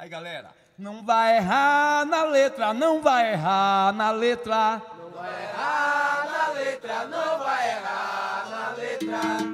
Aí, galera, não vai errar na letra, não vai errar na letra. Não vai errar na letra, não vai errar na letra.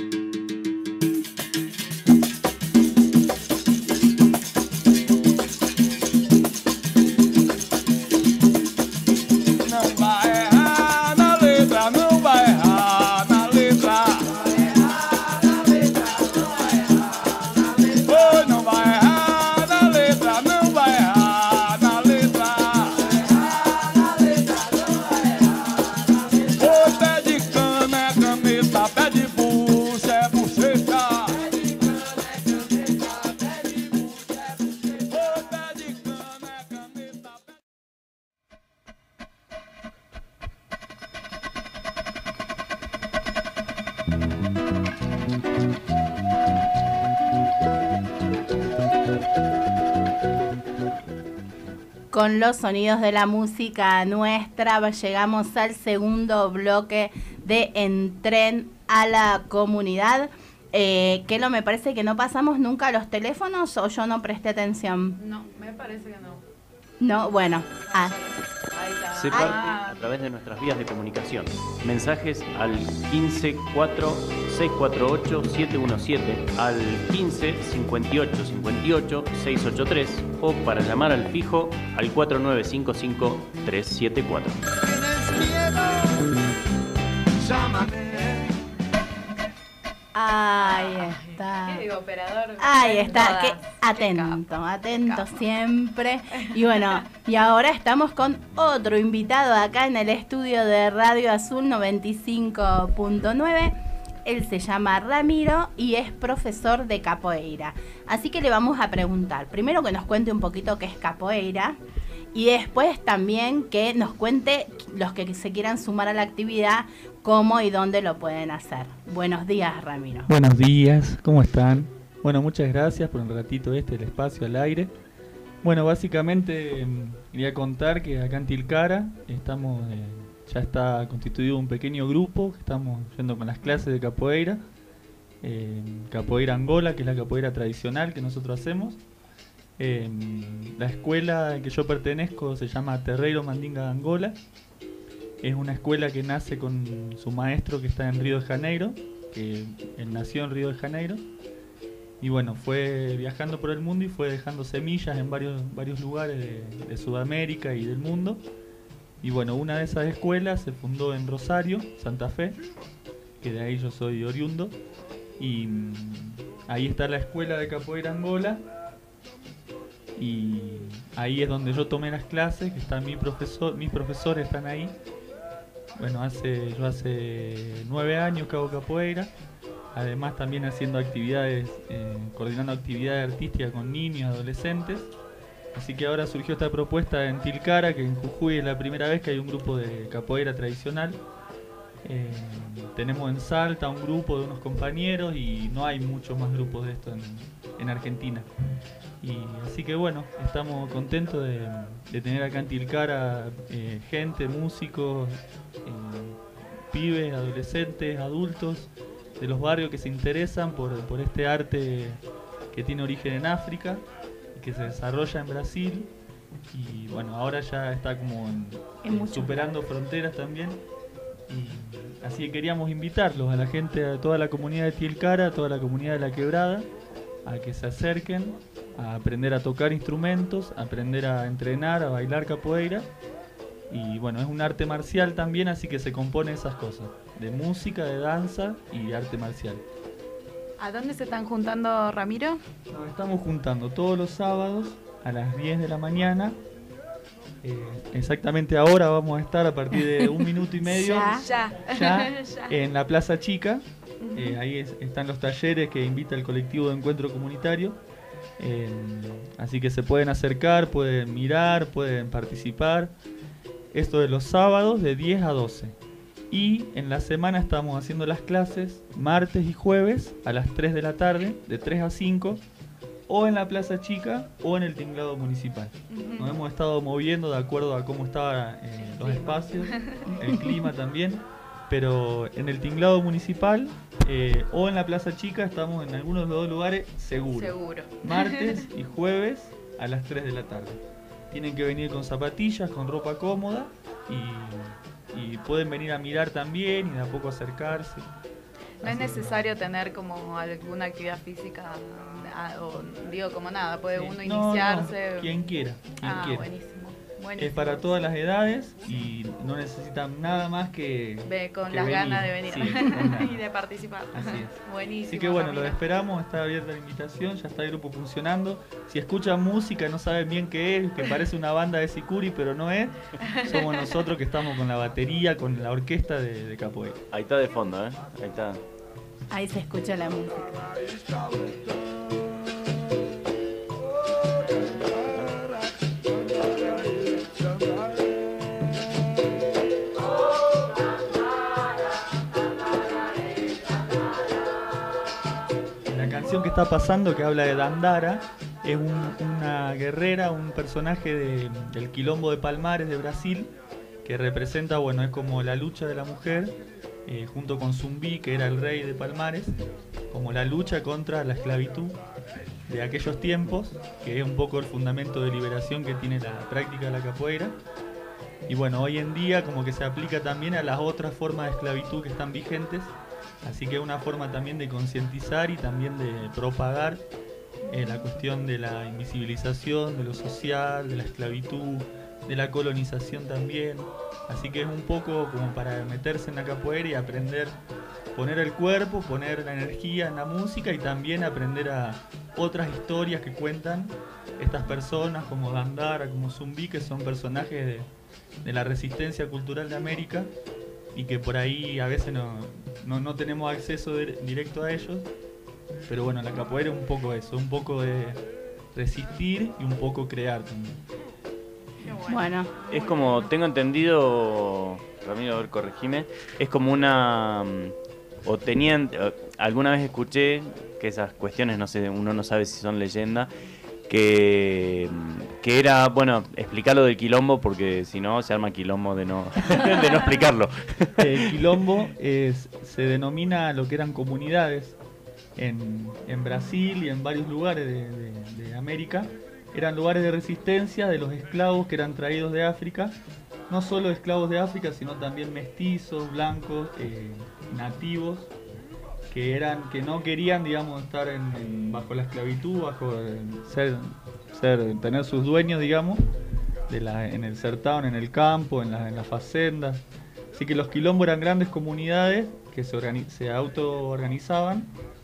Con los sonidos de la música nuestra llegamos al segundo bloque de En Tren a la Comunidad. Kelo, me parece que no pasamos nunca los teléfonos, o yo no presté atención. No, me parece que no. No, bueno. Ahí está. Se parte a través de nuestras vías de comunicación. Mensajes al 15-4-648-717, al 15-58-58-683 o para llamar al fijo al 4955-374. Ahí está. ¿Qué digo, operador? Ahí está. Todas. Atento siempre. Y bueno, y ahora estamos con otro invitado acá en el estudio de Radio Azul 95.9. Él se llama Ramiro y es profesor de capoeira. Así que le vamos a preguntar, primero que nos cuente un poquito qué es capoeira y después también que nos cuente los que se quieran sumar a la actividad, cómo y dónde lo pueden hacer. Buenos días, Ramiro. Buenos días, ¿cómo están? Bueno, muchas gracias por un ratito el espacio al aire. Bueno, básicamente quería contar que acá en Tilcara estamos, ya está constituido un pequeño grupo, que estamos yendo con las clases de capoeira. Capoeira Angola, que es la capoeira tradicional que nosotros hacemos. La escuela a que yo pertenezco se llama Terreiro Mandinga de Angola. Es una escuela que nace con su maestro que está en Río de Janeiro, que él nació en Río de Janeiro. Y bueno, fue viajando por el mundo y fue dejando semillas en varios lugares de Sudamérica y del mundo. Y bueno, una de esas escuelas se fundó en Rosario, Santa Fe, que de ahí yo soy oriundo. Y ahí está la escuela de capoeira Angola. Y ahí es donde yo tomé las clases, que está mis profesores están ahí. Bueno, yo hace 9 años que hago capoeira. Además también haciendo actividades, coordinando actividades artísticas con niños, adolescentes. Así que ahora surgió esta propuesta en Tilcara, que en Jujuy es la primera vez que hay un grupo de capoeira tradicional. Tenemos en Salta un grupo de unos compañeros y no hay muchos más grupos de esto en Argentina. Y así que bueno, estamos contentos de tener acá en Tilcara gente, músicos, pibes, adolescentes, adultos de los barrios que se interesan por este arte que tiene origen en África y que se desarrolla en Brasil. Y bueno, ahora ya está como superando fronteras también. Y así que queríamos invitarlos a la gente, a toda la comunidad de Tilcara, a toda la comunidad de La Quebrada, a que se acerquen a aprender a tocar instrumentos, a aprender a entrenar, a bailar capoeira. Y bueno, es un arte marcial también, así que se compone de esas cosas, de música, de danza y de arte marcial. ¿A dónde se están juntando, Ramiro? Nos estamos juntando todos los sábados a las 10 de la mañana. Exactamente ahora vamos a estar a partir de 1 minuto y medio ya. En la Plaza Chica. Ahí están los talleres que invita el colectivo de encuentro comunitario. Así que se pueden acercar, pueden mirar, pueden participar. Esto de los sábados de 10 a 12. Y en la semana estamos haciendo las clases martes y jueves a las 3 de la tarde, de 3 a 5, o en la Plaza Chica o en el tinglado municipal. Nos hemos estado moviendo de acuerdo a cómo estaban los espacios, el clima también. Pero en el tinglado municipal o en la Plaza Chica estamos en algunos de los dos lugares seguro. Martes y jueves a las 3 de la tarde. Tienen que venir con zapatillas, con ropa cómoda y pueden venir a mirar también y de a poco acercarse. No es necesario tener como alguna actividad física, o digo como nada, puede uno iniciarse. No, quien quiera. Buenísimo. Es para todas las edades y no necesitan nada más que con que las venir. ganas de venir Sí, y de participar. Así es. Buenísimo. Así que bueno, Ramiro. los esperamos, está abierta la invitación, ya está el grupo funcionando. Si escuchan música, no saben bien qué es, que parece una banda de Sicuri, pero no es. Somos nosotros que estamos con la batería, con la orquesta de capoeira. Ahí está de fondo, ¿eh? Ahí está. Ahí se escucha la música. La canción que está pasando, que habla de Dandara, es una guerrera, un personaje del quilombo de Palmares de Brasil, que representa, bueno, es como la lucha de la mujer, junto con Zumbi, que era el rey de Palmares, como la lucha contra la esclavitud de aquellos tiempos, que es un poco el fundamento de liberación que tiene la práctica de la capoeira. Y bueno, hoy en día como que se aplica también a las otras formas de esclavitud que están vigentes, así que es una forma también de concientizar y también de propagar la cuestión de la invisibilización, de lo social, de la esclavitud, de la colonización también. Así que es un poco como para meterse en la capoeira y aprender, poner el cuerpo, poner la energía en la música y también aprender a otras historias que cuentan estas personas como Dandara, como Zumbi, que son personajes de la resistencia cultural de América y que por ahí a veces no tenemos acceso directo a ellos. Pero bueno, la capoeira es un poco eso, un poco de resistir y un poco crear también. Bueno, Es como, tengo entendido, Ramiro, a ver, corregime, es como una, o tenían, alguna vez escuché que esas cuestiones, no sé, uno no sabe si son leyenda, que era, bueno, explicar lo del quilombo, porque si no se arma quilombo de no explicarlo. El quilombo se denomina lo que eran comunidades en Brasil y en varios lugares de América. Eran lugares de resistencia de los esclavos que eran traídos de África, no solo esclavos de África, sino también mestizos, blancos, nativos, que no querían, digamos, estar bajo la esclavitud, bajo tener sus dueños, digamos, en el sertón, en el campo, en las facendas. Así que los quilombos eran grandes comunidades que se auto-organizaban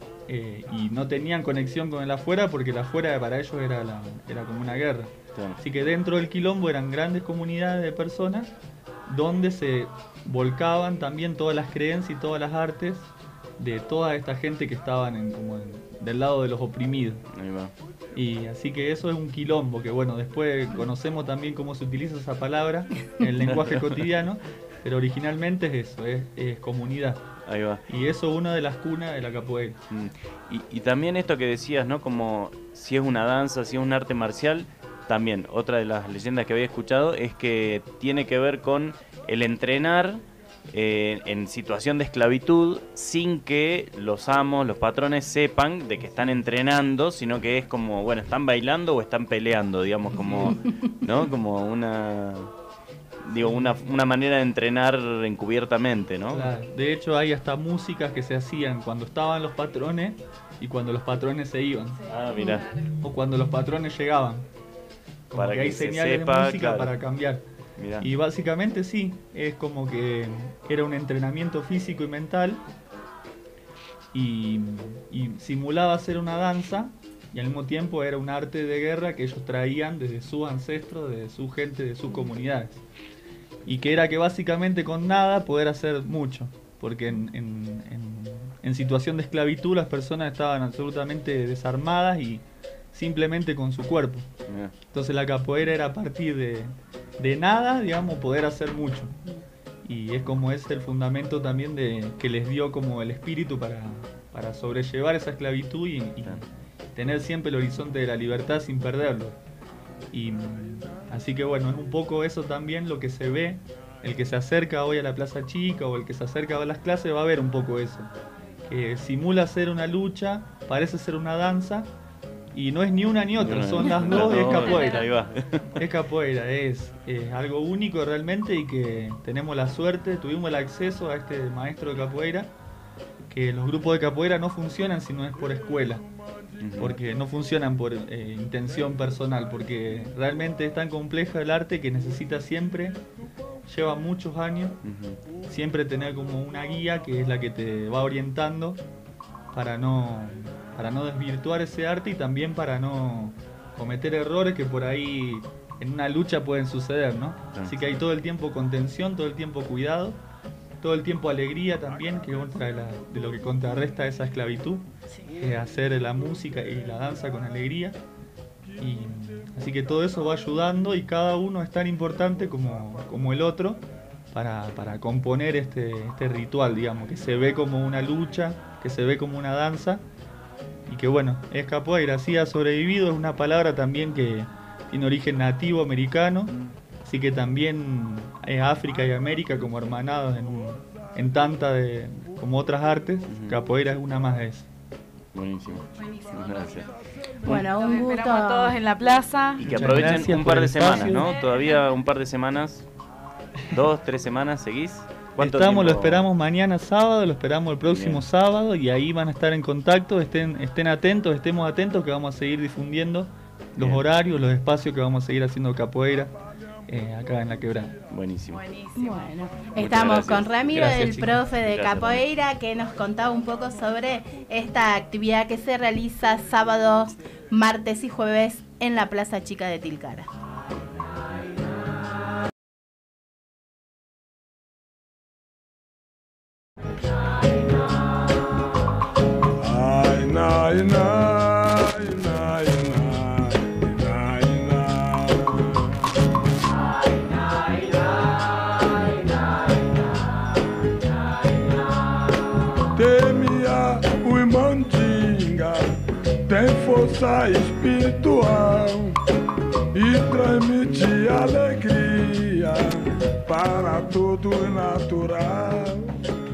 y no tenían conexión con el afuera, porque el afuera para ellos era como una guerra. Claro. Así que dentro del quilombo eran grandes comunidades de personas donde se volcaban también todas las creencias y todas las artes de toda esta gente que estaban del lado de los oprimidos. Ahí va. Y así que eso es un quilombo, que bueno, después conocemos también cómo se utiliza esa palabra en el lenguaje cotidiano, pero originalmente es eso, es comunidad. Ahí va. Y eso es una de las cunas de la capoeira. Y también esto que decías, ¿no? Como si es una danza, si es un arte marcial, también otra de las leyendas que había escuchado es que tiene que ver con el entrenar en situación de esclavitud sin que los amos, los patrones sepan de que están entrenando, sino que es como, bueno, están bailando o están peleando, digamos, como, ¿no? Como una manera de entrenar encubiertamente, ¿no? Claro. De hecho hay hasta músicas que se hacían cuando estaban los patrones y cuando los patrones se iban. Ah, mirá. O cuando los patrones llegaban. Como Para que hay que se señales sepa, de música claro. para cambiar. Mirá. Y básicamente sí, es como que era un entrenamiento físico y mental y simulaba ser una danza y al mismo tiempo era un arte de guerra que ellos traían desde sus ancestros, de su gente, de sus comunidades. Y que era que básicamente con nada poder hacer mucho, porque en situación de esclavitud las personas estaban absolutamente desarmadas y simplemente con su cuerpo. Mirá. Entonces la capoeira era a partir de nada, digamos, poder hacer mucho. Y es como es el fundamento también que les dio como el espíritu para sobrellevar esa esclavitud y tener siempre el horizonte de la libertad sin perderlo. Y así que bueno, es un poco eso también lo que se ve. El que se acerca hoy a la Plaza Chica o el que se acerca a las clases va a ver un poco eso. Que simula ser una lucha, parece ser una danza Y no es ni una ni otra, son las dos, es capoeira. Ahí va. Es capoeira, es algo único realmente y que tenemos la suerte, tuvimos el acceso a este maestro de capoeira, que los grupos de capoeira no funcionan si no es por escuela, porque no funcionan por intención personal, porque realmente es tan compleja el arte que necesita siempre, lleva muchos años, siempre tener como una guía que es la que te va orientando para no desvirtuar ese arte y también para no cometer errores que por ahí en una lucha pueden suceder, ¿no? Así que hay todo el tiempo contención, todo el tiempo cuidado, todo el tiempo alegría también, que es de lo que contrarresta esa esclavitud, hacer la música y la danza con alegría. Y así que todo eso va ayudando y cada uno es tan importante como el otro para componer este ritual, digamos, que se ve como una lucha, que se ve como una danza y que bueno, es capoeira, sí ha sobrevivido, es una palabra también que tiene origen nativo americano, así que también es África y América como hermanados en tanta como otras artes, capoeira es una más de esas. Buenísimo. Gracias. Bueno, un gusto. Esperamos a todos en la plaza. Y que aprovechen un par de semanas, ¿no? Todavía un par de semanas, 2, 3 semanas, ¿seguís? Lo esperamos mañana sábado, lo esperamos el próximo sábado y ahí van a estar en contacto, estén atentos, estemos atentos que vamos a seguir difundiendo los horarios, los espacios que vamos a seguir haciendo capoeira acá en La Quebrada. Buenísimo. Bueno, estamos con Ramiro, el profe de capoeira, Ramiro, que nos contaba un poco sobre esta actividad que se realiza sábados, martes y jueves en la Plaza Chica de Tilcara. Temia o Mandinga tem força espiritual e transmite alegria para todo natural.